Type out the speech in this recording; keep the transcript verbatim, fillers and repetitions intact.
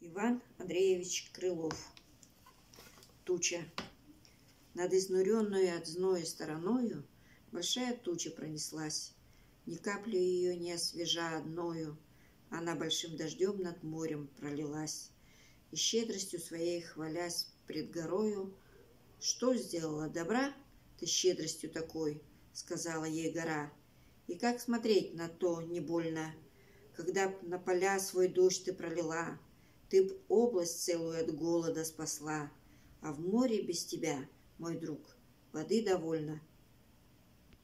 Иван Андреевич Крылов. Туча. Над изнуренную от зноя стороною большая туча пронеслась. Ни капли ее не освежа одною, она большим дождем над морем пролилась. И щедростью своей хвалясь пред горою: «Что сделала добра ты щедростью такой?» — сказала ей гора. «И как смотреть на то не больно, когда б на поля свой дождь ты пролила? Ты б область целую от голода спасла, а в море без тебя, мой друг, воды довольно,